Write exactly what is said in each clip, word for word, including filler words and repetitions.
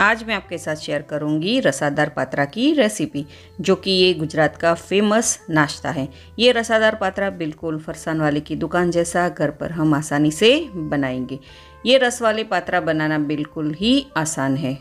आज मैं आपके साथ शेयर करूंगी रसादार पात्रा की रेसिपी, जो कि ये गुजरात का फेमस नाश्ता है। ये रसादार पात्रा बिल्कुल फरसान वाले की दुकान जैसा घर पर हम आसानी से बनाएंगे। ये रस वाले पात्रा बनाना बिल्कुल ही आसान है।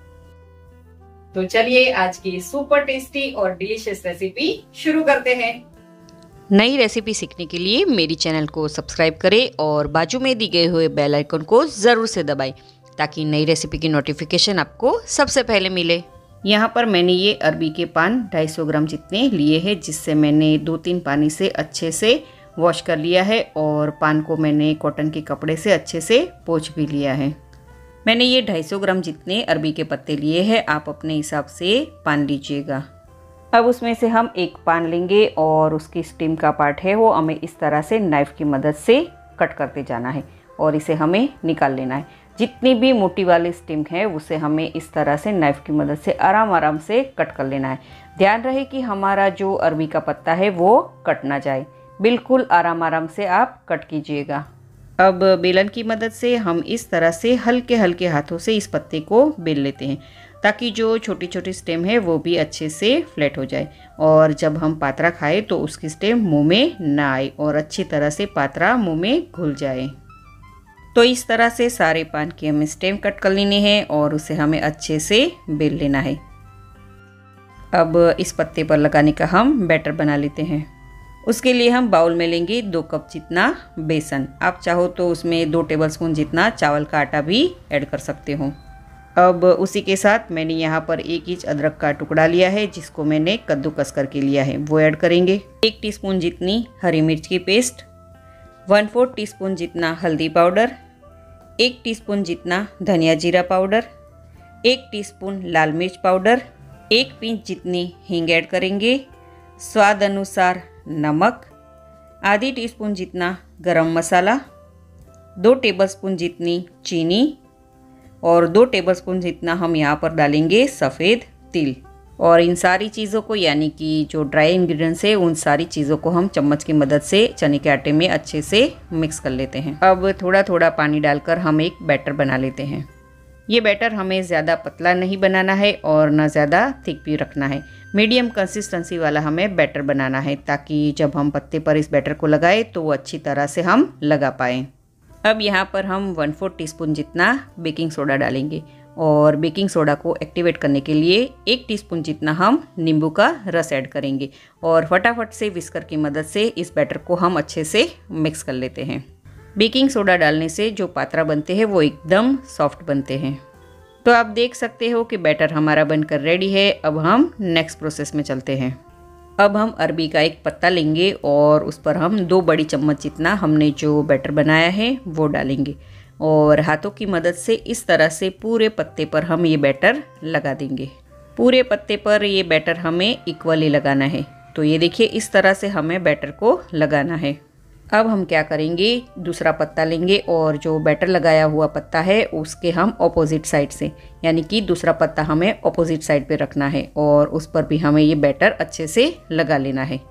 तो चलिए आज की सुपर टेस्टी और डिलीशियस रेसिपी शुरू करते हैं। नई रेसिपी सीखने के लिए मेरी चैनल को सब्सक्राइब करें और बाजू में दी गए हुए बेल आइकन को ज़रूर से दबाएं, ताकि नई रेसिपी की नोटिफिकेशन आपको सबसे पहले मिले। यहाँ पर मैंने ये अरबी के पान दो सौ पचास ग्राम जितने लिए हैं, जिससे मैंने दो तीन पानी से अच्छे से वॉश कर लिया है और पान को मैंने कॉटन के कपड़े से अच्छे से पोंछ भी लिया है। मैंने ये दो सौ पचास ग्राम जितने अरबी के पत्ते लिए हैं, आप अपने हिसाब से पान लीजिएगा। अब उसमें से हम एक पान लेंगे और उसकी स्टीम का पार्ट है वो हमें इस तरह से नाइफ़ की मदद से कट करते जाना है और इसे हमें निकाल लेना है। जितनी भी मोटी वाली स्टीम है उसे हमें इस तरह से नाइफ़ की मदद से आराम आराम से कट कर लेना है। ध्यान रहे कि हमारा जो अरबी का पत्ता है वो कट ना जाए, बिल्कुल आराम आराम से आप कट कीजिएगा। अब बेलन की मदद से हम इस तरह से हल्के हल्के हाथों से इस पत्ते को बेल लेते हैं, ताकि जो छोटी छोटी स्टेम है वो भी अच्छे से फ्लैट हो जाए और जब हम पात्रा खाएं तो उसकी स्टेम मुंह में ना आए और अच्छी तरह से पात्रा मुंह में घुल जाए। तो इस तरह से सारे पान की हमें स्टेम कट कर लेने हैं और उसे हमें अच्छे से बेल लेना है। अब इस पत्ते पर लगाने का हम बैटर बना लेते हैं। उसके लिए हम बाउल में लेंगे दो कप जितना बेसन। आप चाहो तो उसमें दो टेबलस्पून जितना चावल का आटा भी ऐड कर सकते हो। अब उसी के साथ मैंने यहाँ पर एक इंच अदरक का टुकड़ा लिया है, जिसको मैंने कद्दूकस करके लिया है, वो ऐड करेंगे। एक टीस्पून जितनी हरी मिर्च की पेस्ट, वन फोर्थ टीस्पून जितना हल्दी पाउडर, एक टीस्पून जितना धनिया जीरा पाउडर, एक टीस्पून लाल मिर्च पाउडर, एक पिंच जितनी हींग ऐड करेंगे, स्वाद अनुसार नमक, आधी टीस्पून जितना गरम मसाला, दो टेबलस्पून जितनी चीनी और दो टेबलस्पून जितना हम यहाँ पर डालेंगे सफ़ेद तिल। और इन सारी चीज़ों को, यानी कि जो ड्राई इंग्रेडिएंट्स है, उन सारी चीज़ों को हम चम्मच की मदद से चने के आटे में अच्छे से मिक्स कर लेते हैं। अब थोड़ा थोड़ा पानी डालकर हम एक बैटर बना लेते हैं। ये बैटर हमें ज़्यादा पतला नहीं बनाना है और ना ज़्यादा थिक भी रखना है। मीडियम कंसिस्टेंसी वाला हमें बैटर बनाना है, ताकि जब हम पत्ते पर इस बैटर को लगाएं तो वो अच्छी तरह से हम लगा पाएँ। अब यहाँ पर हम वन फोर्थ टीस्पून जितना बेकिंग सोडा डालेंगे और बेकिंग सोडा को एक्टिवेट करने के लिए एक टीस्पून जितना हम नींबू का रस ऐड करेंगे और फटाफट से विस्कर की मदद से इस बैटर को हम अच्छे से मिक्स कर लेते हैं। बेकिंग सोडा डालने से जो पात्रा बनते हैं वो एकदम सॉफ्ट बनते हैं। तो आप देख सकते हो कि बैटर हमारा बनकर रेडी है। अब हम नेक्स्ट प्रोसेस में चलते हैं। अब हम अरबी का एक पत्ता लेंगे और उस पर हम दो बड़ी चम्मच जितना हमने जो बैटर बनाया है वो डालेंगे और हाथों की मदद से इस तरह से पूरे पत्ते पर हम ये बैटर लगा देंगे। पूरे पत्ते पर ये बैटर हमें इक्वली लगाना है। तो ये देखिए, इस तरह से हमें बैटर को लगाना है। अब हम क्या करेंगे, दूसरा पत्ता लेंगे और जो बैटर लगाया हुआ पत्ता है उसके हम ऑपोजिट साइड से, यानी कि दूसरा पत्ता हमें ऑपोजिट साइड पे रखना है और उस पर भी हमें ये बैटर अच्छे से लगा लेना है।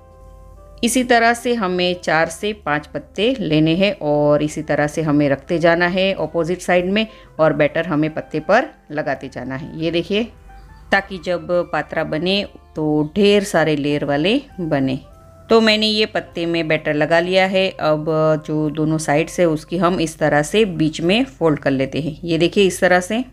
इसी तरह से हमें चार से पाँच पत्ते लेने हैं और इसी तरह से हमें रखते जाना है ऑपोजिट साइड में और बैटर हमें पत्ते पर लगाते जाना है। ये देखिए, ताकि जब पात्रा बने तो ढेर सारे लेयर वाले बने। तो मैंने ये पत्ते में बैटर लगा लिया है। अब जो दोनों साइड से उसकी हम इस तरह से बीच में फोल्ड कर लेते हैं। ये देखिए, इस तरह से।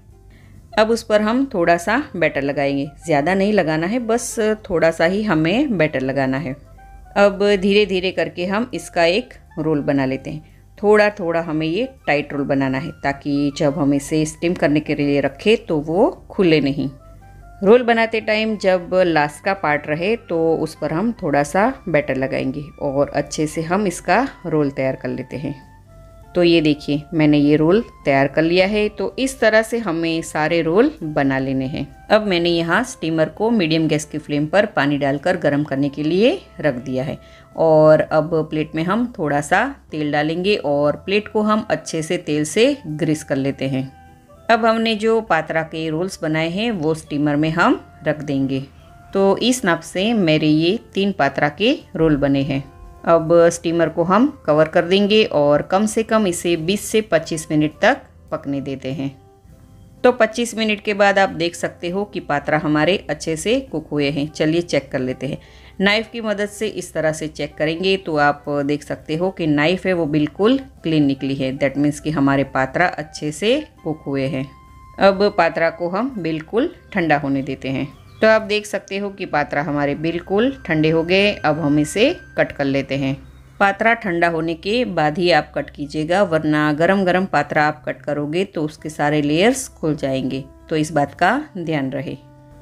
अब उस पर हम थोड़ा सा बैटर लगाएंगे, ज़्यादा नहीं लगाना है, बस थोड़ा सा ही हमें बैटर लगाना है। अब धीरे धीरे करके हम इसका एक रोल बना लेते हैं। थोड़ा थोड़ा हमें ये टाइट रोल बनाना है, ताकि जब हम इसे स्टीम करने के लिए रखें तो वो खुले नहीं। रोल बनाते टाइम जब लास्ट का पार्ट रहे तो उस पर हम थोड़ा सा बैटर लगाएंगे और अच्छे से हम इसका रोल तैयार कर लेते हैं। तो ये देखिए, मैंने ये रोल तैयार कर लिया है। तो इस तरह से हमें सारे रोल बना लेने हैं। अब मैंने यहाँ स्टीमर को मीडियम गैस की फ्लेम पर पानी डालकर गर्म करने के लिए रख दिया है और अब प्लेट में हम थोड़ा सा तेल डालेंगे और प्लेट को हम अच्छे से तेल से ग्रीस कर लेते हैं। अब हमने जो पात्रा के रोल्स बनाए हैं वो स्टीमर में हम रख देंगे। तो इस नाप से मेरे ये तीन पात्रा के रोल बने हैं। अब स्टीमर को हम कवर कर देंगे और कम से कम इसे बीस से पच्चीस मिनट तक पकने देते हैं। तो पच्चीस मिनट के बाद आप देख सकते हो कि पात्रा हमारे अच्छे से कुक हुए हैं। चलिए चेक कर लेते हैं। नाइफ़ की मदद से इस तरह से चेक करेंगे तो आप देख सकते हो कि नाइफ़ है वो बिल्कुल क्लीन निकली है। दैट मीन्स कि हमारे पात्रा अच्छे से कुक हुए हैं। अब पात्रा को हम बिल्कुल ठंडा होने देते हैं। तो आप देख सकते हो कि पात्रा हमारे बिल्कुल ठंडे हो गए। अब हम इसे कट कर लेते हैं। पात्रा ठंडा होने के बाद ही आप कट कीजिएगा, वरना गरम गरम पात्रा आप कट करोगे तो उसके सारे लेयर्स खुल जाएंगे। तो इस बात का ध्यान रहे।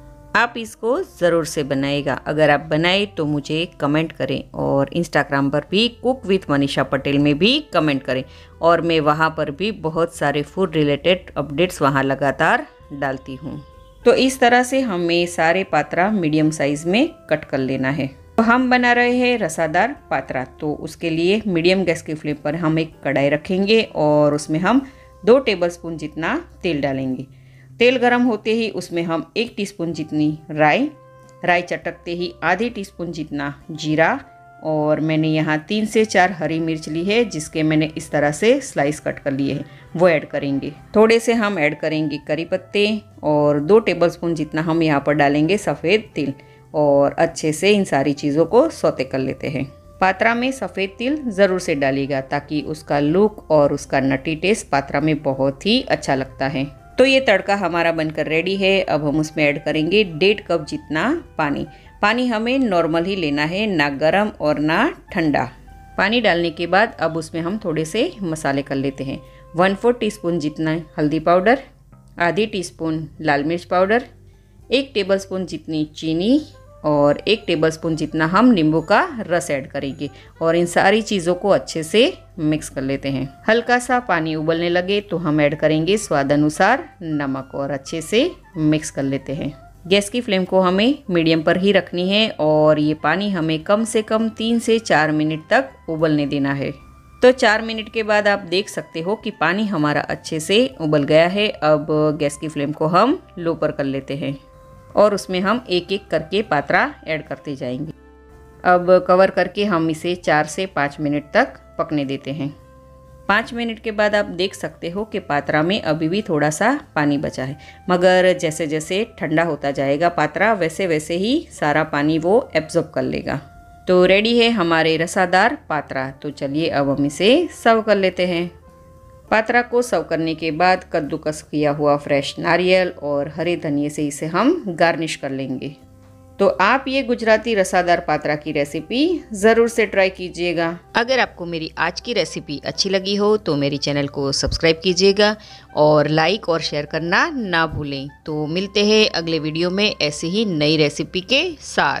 आप इसको ज़रूर से बनाएगा। अगर आप बनाए तो मुझे कमेंट करें और इंस्टाग्राम पर भी कुक विथ मनीषा पटेल में भी कमेंट करें, और मैं वहाँ पर भी बहुत सारे फूड रिलेटेड अपडेट्स वहाँ लगातार डालती हूँ। तो इस तरह से हमें सारे पात्रा मीडियम साइज़ में कट कर लेना है। तो हम बना रहे हैं रसादार पात्रा, तो उसके लिए मीडियम गैस की फ्लेम पर हम एक कढ़ाई रखेंगे और उसमें हम दो टेबलस्पून जितना तेल डालेंगे। तेल गरम होते ही उसमें हम एक टीस्पून जितनी राई, राई चटकते ही आधी टीस्पून जितना जीरा, और मैंने यहाँ तीन से चार हरी मिर्च ली है जिसके मैंने इस तरह से स्लाइस कट कर लिए हैं, वो ऐड करेंगे। थोड़े से हम ऐड करेंगे करी पत्ते और दो टेबलस्पून जितना हम यहाँ पर डालेंगे सफ़ेद तिल, और अच्छे से इन सारी चीज़ों को सौते कर लेते हैं। पात्रा में सफ़ेद तिल ज़रूर से डालिएगा ताकि उसका लुक और उसका नटी टेस्ट पात्रा में बहुत ही अच्छा लगता है। तो ये तड़का हमारा बनकर रेडी है। अब हम उसमें ऐड करेंगे डेढ़ कप जितना पानी। पानी हमें नॉर्मल ही लेना है, ना गर्म और ना ठंडा। पानी डालने के बाद अब उसमें हम थोड़े से मसाले कर लेते हैं। वन फोर्थ टी स्पून जितना हल्दी पाउडर, आधी टीस्पून लाल मिर्च पाउडर, एक टेबलस्पून जितनी चीनी और एक टेबलस्पून जितना हम नींबू का रस ऐड करेंगे, और इन सारी चीज़ों को अच्छे से मिक्स कर लेते हैं। हल्का सा पानी उबलने लगे तो हम ऐड करेंगे स्वाद अनुसार नमक और अच्छे से मिक्स कर लेते हैं। गैस की फ्लेम को हमें मीडियम पर ही रखनी है और ये पानी हमें कम से कम तीन से चार मिनट तक उबलने देना है। तो चार मिनट के बाद आप देख सकते हो कि पानी हमारा अच्छे से उबल गया है। अब गैस की फ्लेम को हम लो पर कर लेते हैं और उसमें हम एक एक करके पात्रा ऐड करते जाएंगे। अब कवर करके हम इसे चार से पाँच मिनट तक पकने देते हैं। पाँच मिनट के बाद आप देख सकते हो कि पात्रा में अभी भी थोड़ा सा पानी बचा है, मगर जैसे जैसे ठंडा होता जाएगा पात्रा वैसे वैसे ही सारा पानी वो एब्जॉर्ब कर लेगा। तो रेडी है हमारे रसादार पात्रा। तो चलिए अब हम इसे सर्व कर लेते हैं। पात्रा को सर्व करने के बाद कद्दूकस किया हुआ फ्रेश नारियल और हरे धनिए से इसे हम गार्निश कर लेंगे। तो आप ये गुजराती रसादार पात्रा की रेसिपी ज़रूर से ट्राई कीजिएगा। अगर आपको मेरी आज की रेसिपी अच्छी लगी हो तो मेरी चैनल को सब्सक्राइब कीजिएगा और लाइक और शेयर करना ना भूलें। तो मिलते हैं अगले वीडियो में ऐसे ही नई रेसिपी के साथ।